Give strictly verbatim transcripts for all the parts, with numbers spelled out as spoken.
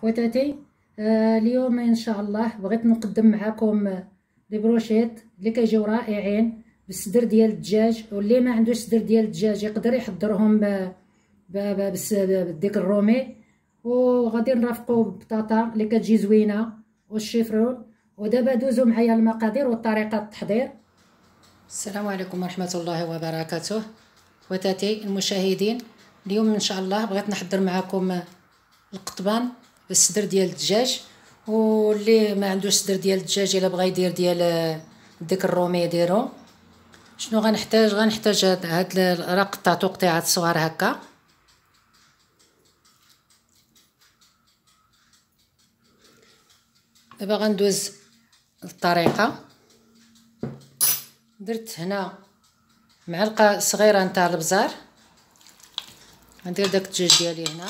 خواتاتي، آه اليوم ان شاء الله بغيت نقدم معكم لي بروشيت اللي كيجيو رائعين بالصدر ديال الدجاج، واللي ما عندوش صدر ديال الدجاج يقدر يحضرهم بالديك الرومي، وغادي نرافقوا ببطاطا اللي كتجي زوينه والشيفرول. ودابا دوزوا معايا المقادير وطريقه التحضير. السلام عليكم ورحمه الله وبركاته. خواتاتي المشاهدين، اليوم ان شاء الله بغيت نحضر معكم القطبان بالصدر ديال الدجاج، واللي ما عندوش صدر ديال الدجاج الا بغى يدير ديال ديك الرومي يديرو. شنو غنحتاج؟ غنحتاج هاد راه قطعتو قطيعات صغار هكا. دابا غندوز الطريقه. درت هنا معلقه صغيره نتاع البزار، غندير داك الدجاج ديالي هنا.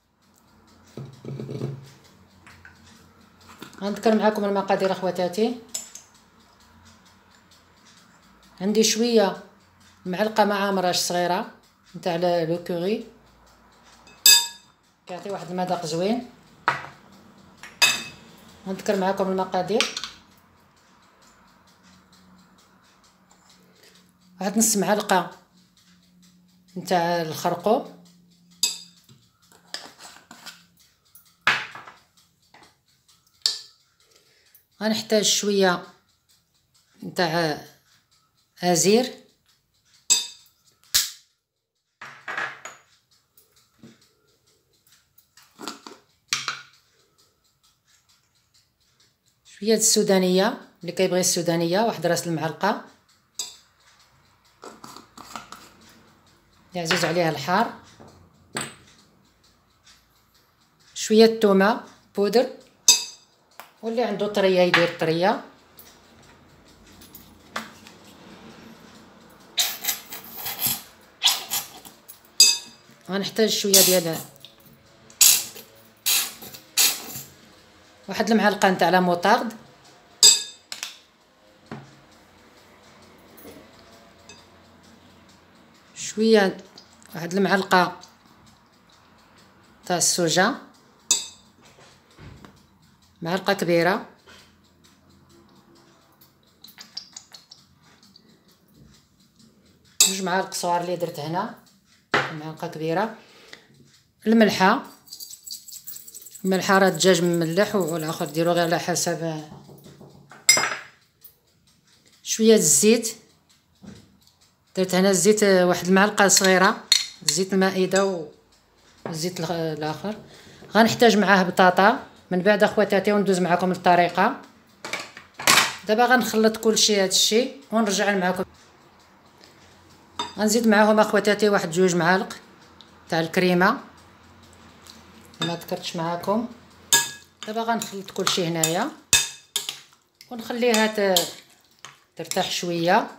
غنذكر معكم المقادير اخواتاتي. عندي شويه معلقه مع مراش صغيره نتاع لو كوري، كيعطي واحد المذاق زوين. غنذكر معكم المقادير. واحد نص معلقه نتاع الخرقوم، غنحتاج شويه نتاع ازير، شويه السودانيه اللي كيبغي السودانيه، واحد راس المعلقه يعزز عليها الحار، شويه الثومه بودر، واللي عنده طريه يدير طريه. غنحتاج شويه ديال واحد المعلقه نتاع لا موطارد، شويه واحد المعلقه تاع السوجه، معلقه كبيره، جوج معالق صغار اللي درت هنا، معلقه كبيره. الملحه، الملحه راه الدجاج مملح والاخر ديرو غير على حسب. شويه الزيت، درت هنا الزيت واحد المعلقه صغيره، زيت المائده والزيت الاخر. غنحتاج معاه بطاطا من بعد اخواتاتي، وندوز معكم الطريقه. دابا غنخلط كلشي هادشي ونرجع معكم. غنزيد معاهم اخواتاتي واحد جوج معالق تاع الكريمه ما ذكرتش معاكم. دابا غنخلط كلشي هنايا ونخليها ترتاح شويه.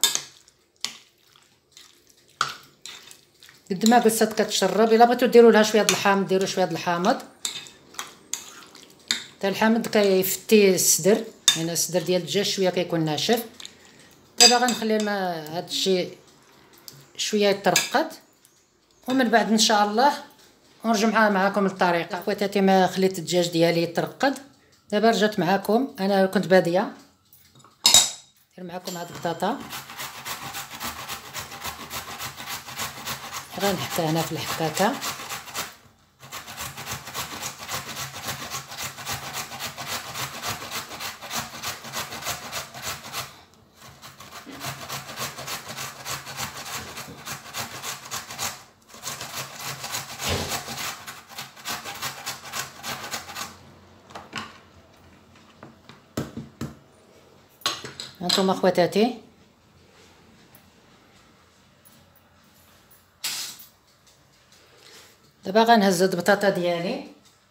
قد ما قصات كتشرب. الا بغيتو ديروا لها شويه د الحامض ديروا شويه د الحامض. تا الحامض كيفتي الصدر، يعني الصدر ديال الدجاج شويه كيكون ناشف. دابا غنخلي هذا الشيء شويه يترقد، ومن بعد ان شاء الله نرجع معكم الطريقه. خواتاتي ما خليت الدجاج ديالي يترقد، دابا رجعت معكم. انا كنت باديه ندير معكم هاد البطاطا، غنحطها هنا في الحكاكه. هانتوما خواتاتي دابا غنهز هاد البطاطا ديالي،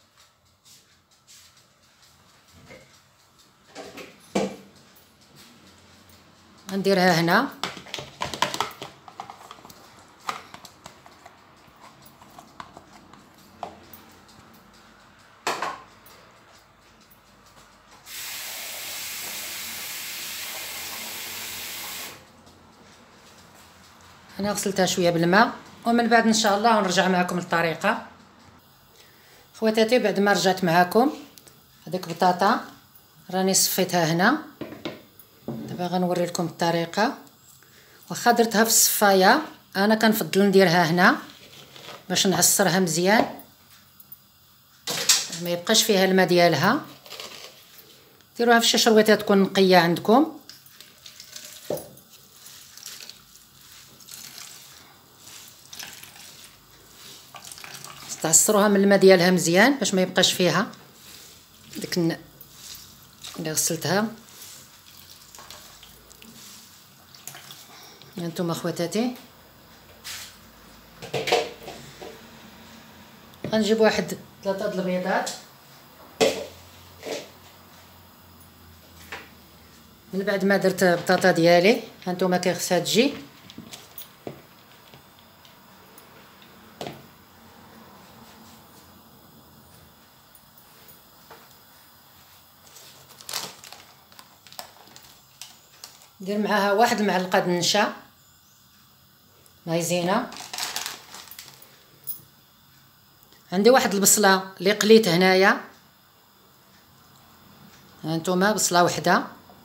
غنديرها هنا. انا غسلتها شويه بالماء، ومن بعد ان شاء الله نرجع معكم الطريقه. خواتاتي بعد ما رجعت معاكم هذيك بطاطا راني صفيتها هنا. دابا غنوري لكم الطريقه. واخا درتها في الصفايه انا كنفضل نديرها هنا باش نعصرها مزيان ما يبقاش فيها الماء ديالها. ديروها في شي شرويطه تكون نقيه عندكم. تعصروها من الماء ديالها مزيان باش ما يبقاش فيها ديك اللي غسلتها. هانتوما خواتاتي غنجيب واحد ثلاثه د البيضات. من بعد ما درت البطاطا ديالي هانتوما كي خصها تجي ندير معاها واحد المعلقه د النشا مايزينا. عندي واحد البصله اللي قليت هنايا هانتوما بصله وحده.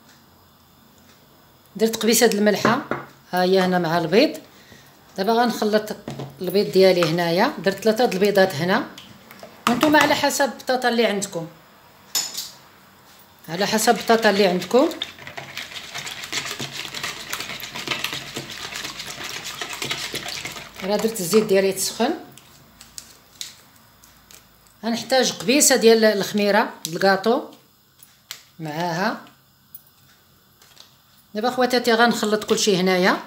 درت قبيصه د الملحه ها هي هنا مع البيض. دابا غنخلط البيض ديالي هنايا. درت ثلاثه د البيضات هنا. هانتوما على حسب البطاطا اللي عندكم على حسب البطاطا اللي عندكم. راه درت الزيت ديالي تسخن. غنحتاج قبيصه ديال الخميره الكاطو معاها. دابا خواتاتي غنخلط كلشي هنايا.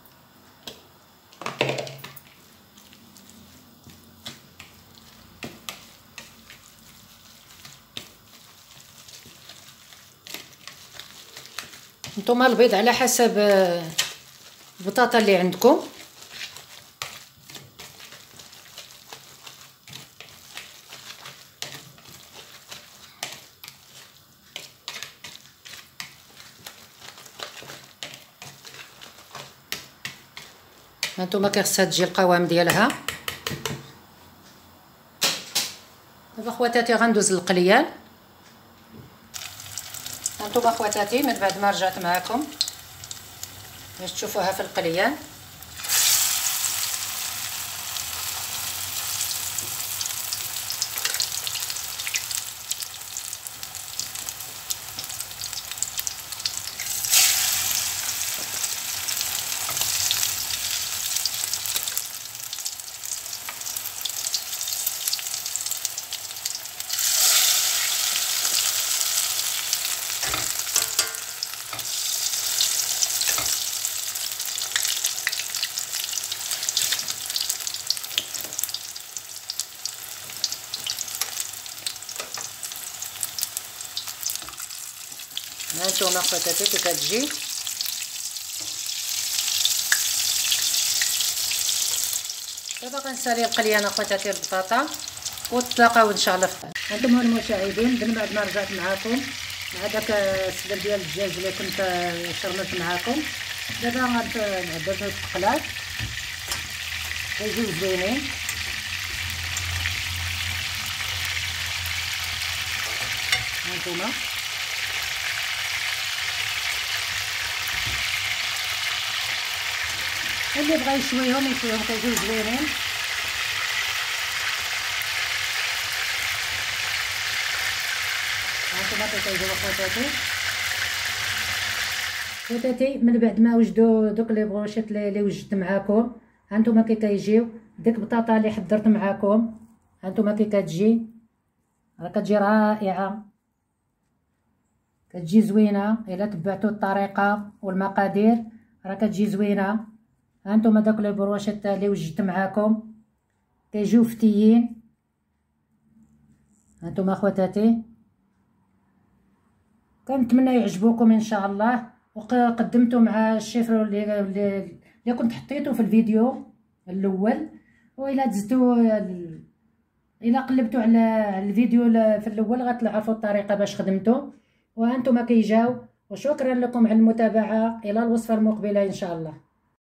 نتوما البيض على حسب البطاطا اللي عندكم. هانتوما كي خصها تجي القوام ديالها. دابا خواتاتي غندوز للقليان. هانتوما خواتاتي من بعد ما رجعت معاكم باش تشوفوها في القليان. هانتوما خواتاتي كي كتجي دابا غنسالي القليانه خواتاتي البطاطا ونتلاقاو ان شاء الله. هانتوما المشاهدين من بعد ما رجعت معاكم مع داك السلم ديال الدجاج اللي كنت شرمت معاكم. دابا غندير التقلات كيجيو زوينين. هانتوما اللي بغا يشويهم يشويهم كيجيو زوينين. هانتوما كيجيو خواتاتي خواتاتي من بعد ما وجدوا دوك لي بروشيط اللي وجدت معاكم. هانتوما كي كيجيو ديك البطاطا اللي حضرت معاكم. هانتوما كي كتجي راه كتجي رائعه كتجي زوينه الا تبعتوا الطريقه والمقادير راه كتجي زوينه. هانتوما داك لي بروشيط اللي وجدت معاكم كيجيو فتيين. هانتوما خواتاتي كنتمنى يعجبوكم ان شاء الله. وقدمته مع الشيفرو اللي اللي كنت حطيته في الفيديو الاول. والا دزتو الا قلبتوا على الفيديو في الاول غتعرفوا الطريقه باش خدمته. وهانتوما كيجاو. وشكرا لكم على المتابعه. الى الوصفه المقبله ان شاء الله.